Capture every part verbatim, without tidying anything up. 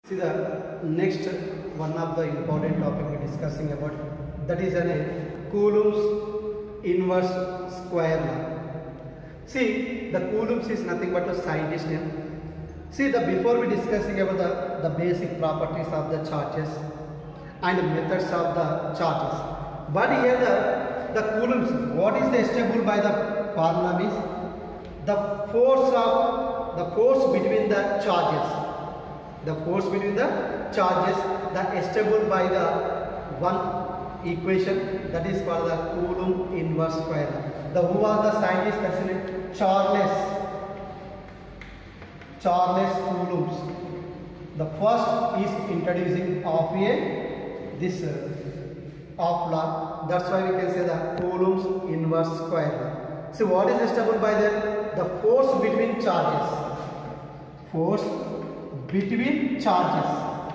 See the next one of the important topic we're discussing about, that is an Coulomb's inverse square law. See, the Coulomb's is nothing but a scientist name. See, the before we discussing about the, the basic properties of the charges and methods of the charges. But here the, the Coulomb's, what is the established by the formula is the force of the force between the charges. The force between the charges that established by the one equation, that is called the Coulomb inverse square law. The who was the scientist considered? Charles Charles Coulomb. The first is introducing of a this uh, of law. That's why we can say the Coulomb's inverse square law. So what is established by that? The force between charges. Force between charges.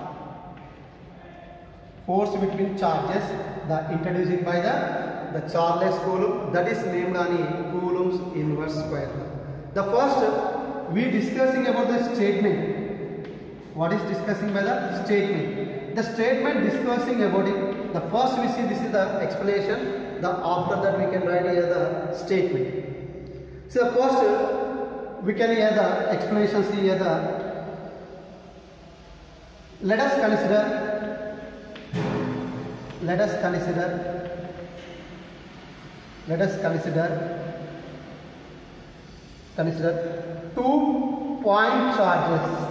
Force between charges, the introducing by the, the Charles Coulomb, that is named on Coulomb's inverse square law. The first, we discussing about the statement. What is discussing by the statement? The statement discussing about it. The first we see this is the explanation. The after that we can write here the statement. So the first we can hear the explanation. See here the. Let us consider, let us consider, let us consider, consider two point charges,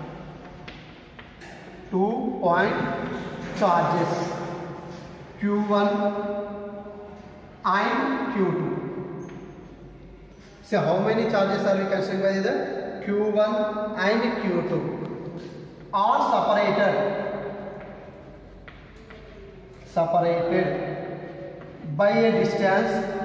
two point charges, Q one and Q two. So how many charges are we considering by the Q one and Q two? Are separated separated by a distance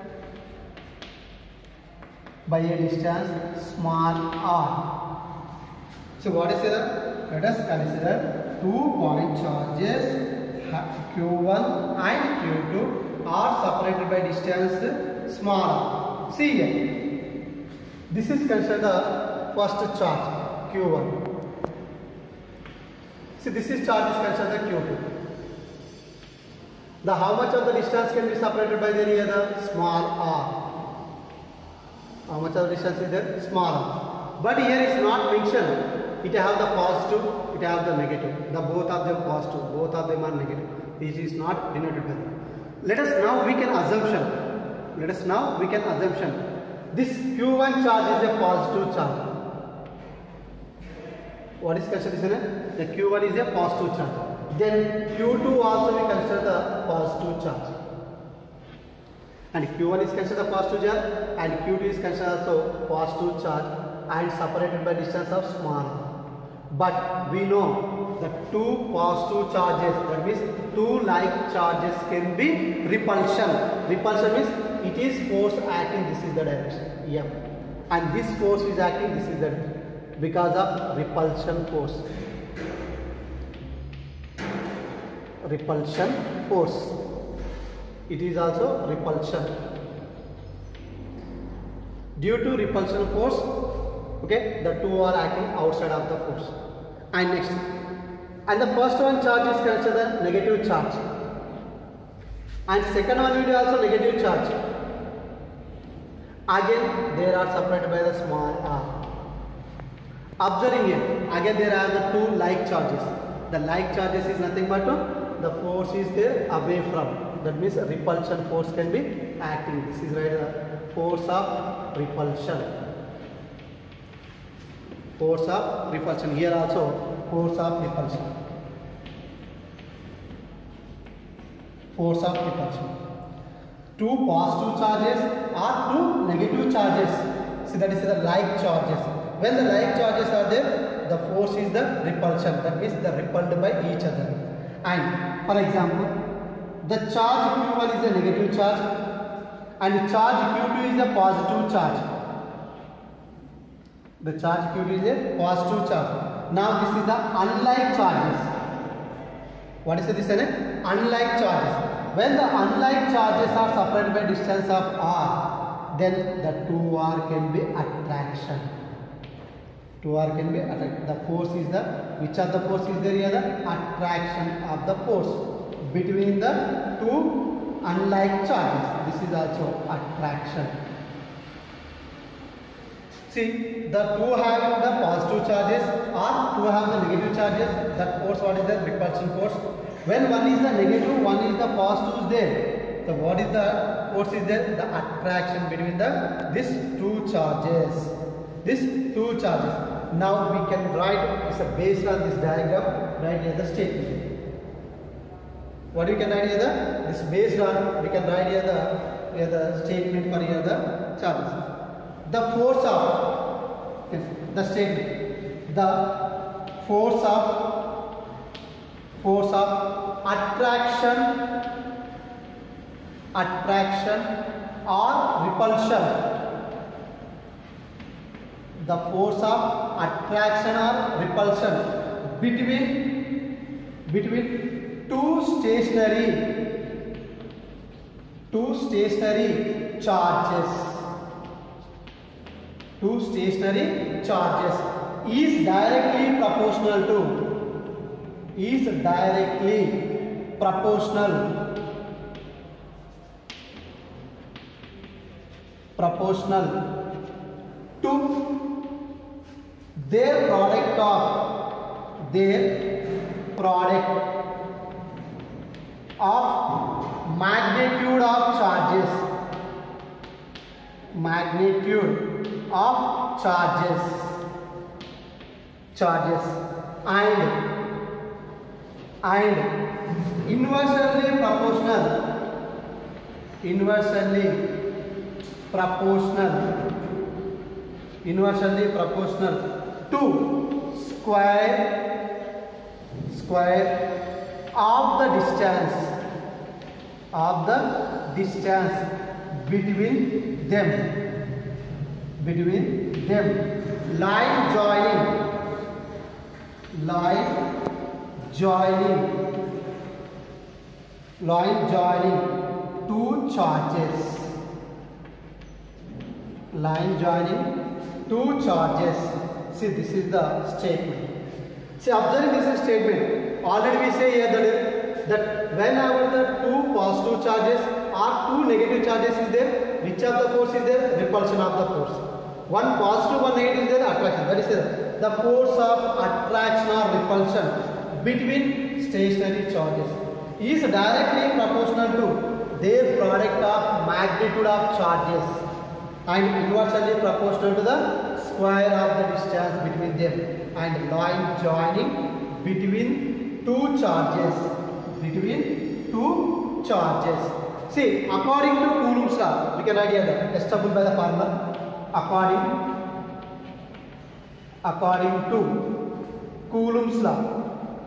by a distance small r. So what is it? Let us consider two point charges Q one and Q two are separated by distance small r. See here, this is considered the first charge Q one. See, this is charge is considered the Q two. The how much of the distance can be separated by the other? Small r. How much of the distance is there? Small r. But here is not mentioned. It have the positive, it have the negative. The both of them positive, both of them are negative. This is not denoted by them. Let us now we can assumption. Let us now we can assumption. This Q one charge is a positive charge. What is considered? The Q one is a positive charge. Then Q two also we consider the positive charge. And Q one is considered a positive charge and Q two is considered also positive charge and separated by distance of small. But we know the two positive charges, that means two like charges can be repulsion. Repulsion means it is force acting, this is the direction, F. And this force is acting, this is the direction. Because of repulsion force. Repulsion force. It is also repulsion. Due to repulsion force, okay, the two are acting outside of the force. And next, and the first one charge is considered negative charge. And second one will be also negative charge. Again, they are separated by the small r. Observing it, again there are the two like charges. The like charges is nothing but the force is there away from. That means a repulsion force can be acting. This is right, the force of repulsion. Force of repulsion. Here also force of repulsion. Force of repulsion. Two positive charges or two negative charges. See, that is the like charges. When the like charges are there, the force is the repulsion. That means they are repelled by each other. And for example, the charge Q one is a negative charge and charge Q two is a positive charge. The charge Q two is a positive charge. Now this is the unlike charges. What is this? Unlike charges. When the unlike charges are separated by distance of r, then the two r can be attraction. two R can be attract. The force is the, which of the force is there here? The attraction of the force between the two unlike charges. This is also attraction. See, the two having the positive charges or two have the negative charges. That force, what is the repulsion force? When one is the negative, one is the positive is there. So what is the force is there? The attraction between the these two charges. These two charges. Now we can write, it's based on this diagram, write here the statement. What we can write here? The this based on, we can write here the here the statement for here the charges. The force of, yes, the statement, the force of force of attraction attraction or repulsion. The force of attraction or repulsion between between two stationary two stationary charges two stationary charges is directly proportional to is directly proportional proportional to their product of their product of magnitude of charges magnitude of charges charges and and inversely proportional inversely proportional inversely proportional to square square of the distance of the distance between them between them line joining line joining line joining two charges line joining two charges. See, this is the statement. See, observing this statement, already we say here that, that whenever the two positive charges or two negative charges is there, which of the force is there? Repulsion of the force. One positive, one negative is there, attraction. That is the, the force of attraction or repulsion between stationary charges is directly proportional to their product of magnitude of charges and inversely proportional to the square of the distance between them and line joining between two charges between two charges. See, according to Coulomb's law, we can write here established by the formula according according to Coulomb's law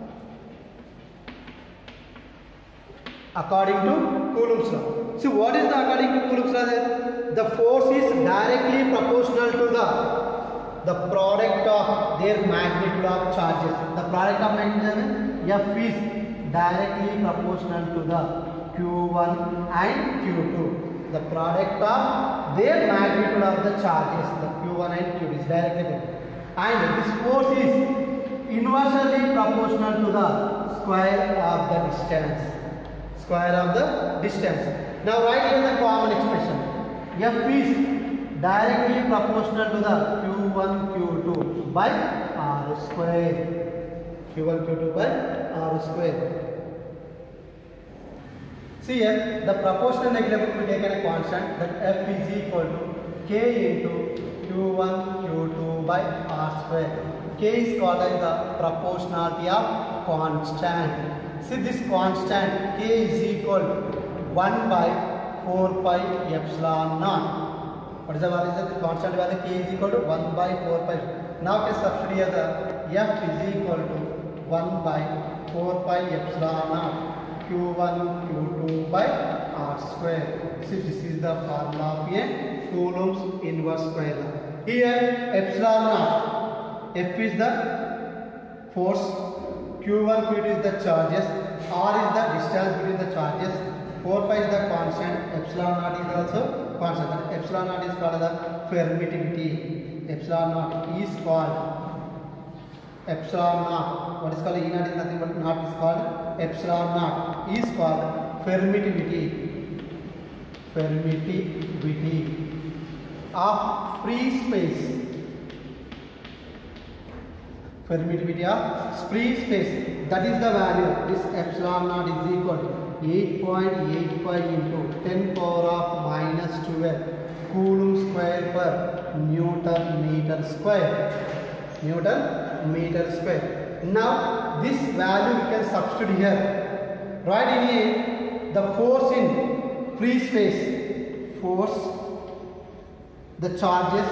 according to Coulomb's law. See, what is the according to Coulomb's law there? The force is directly proportional to the the product of their magnitude of charges. The product of magnitude F is directly proportional to the Q one and Q two. The product of their magnitude of the charges, the Q one and Q two is directly proportional. And this force is inversely proportional to the square of the distance. Square of the distance. Now write here the common expression. F is directly proportional to the Q one Q two by R square. Q one Q two by R square. See here, the proportional negligible will be taken a constant that F is equal to K into Q one Q two by R square. K is called as the proportionality of constant. See, this constant K is equal to one by four pi epsilon naught. What is the value of the constant value? K is equal to one by four pi. Now can substitute here the F is equal to one by four pi epsilon naught Q one Q two by R square. See, this is the formula of a Coulomb's inverse square law. Here epsilon naught, F is the force, Q one Q two is the charges, R is the distance between the charges, four pi is the constant, epsilon naught is also constant. Epsilon naught is called the permittivity. Epsilon naught is called epsilon naught. What is called E naught is nothing but naught is called epsilon naught is called permittivity. Permittivity of free space. Permittivity of free space. That is the value. This epsilon naught is equal to eight point eight five into ten power of minus twelve coulomb square per Newton meter square. Newton meter square. Now this value we can substitute here. Write in here the force in free space. Force, the charges,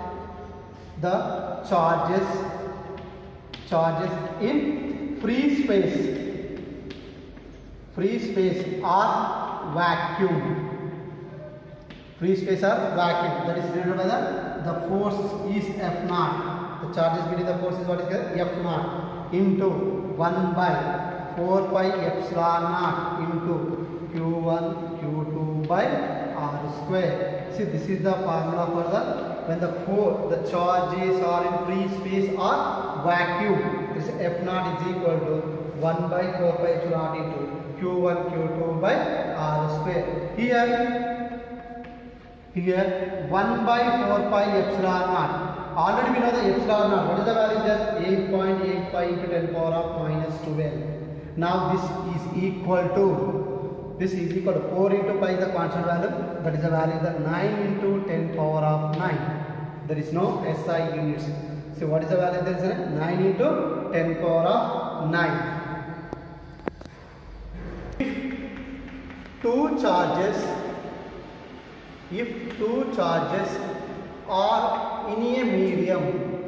the charges, charges in free space. Free space or vacuum. Free space or vacuum. That is denoted by the, the force is F naught. The charges between the forces what is called F naught into one by four pi epsilon naught into Q one Q two by R square. See, this is the formula for the when the four the charges are in free space or vacuum. This F naught is equal to one by four pi epsilon naught into Q one Q two by R square. Here Here one by four pi epsilon naught. Already we know the epsilon naught. What is the value there? eight point eight five into ten power of minus twelve. Now this is equal to, this is equal to four into pi is the constant value. That is the value that nine into ten power of nine. There is no S I units. So what is the value there is? nine into ten power of nine. If two charges If two charges are in a medium,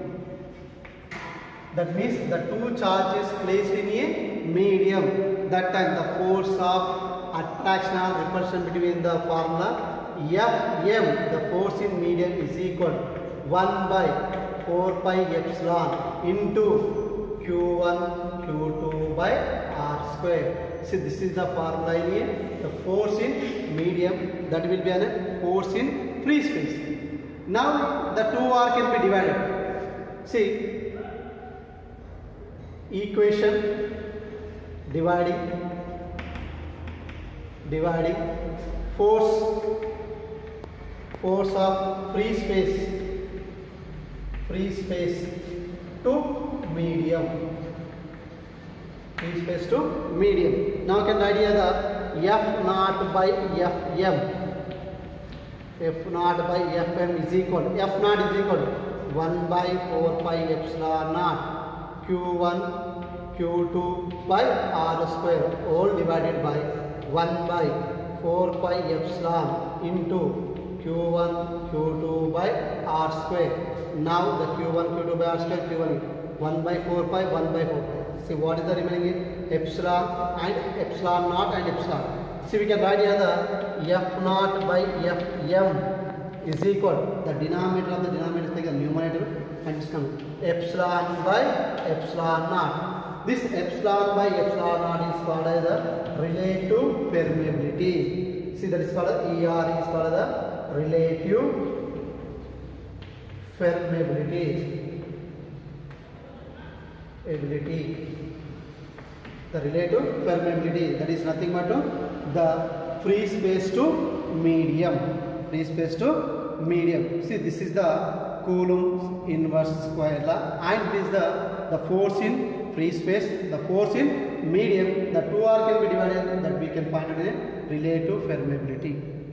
that means the two charges placed in a medium, that time the force of attraction or repulsion between the formula F M, the force in medium is equal to one by four pi epsilon into Q one Q two by R square. See, this is the formula in here. The force in medium, that will be a force in free space. Now the two R can be divided. See, equation dividing dividing force force of free space free space to medium. Free space to medium. Now can write here the F naught by F M. F naught by F M is equal to, F naught is equal to one by four pi epsilon naught Q one Q two by R square all divided by one by four pi epsilon into Q one Q two by R square. Now the Q one Q two by R square, Q one one by four pi, one by four pi. See, what is the remaining? Epsilon and epsilon naught and epsilon. See, we can write here the F naught by F M is equal, the denominator of the denominator is the numerator and it's coming epsilon by epsilon naught. This epsilon by epsilon naught is called as the relative permeability. See, that is called E R is called the relative permeability. Ability. The relative permeability, that is nothing but the free space to medium. Free space to medium. See, this is the Coulomb's inverse square law, and this is the, the force in free space, the force in medium. The two R can be divided, that we can find out a relative permeability.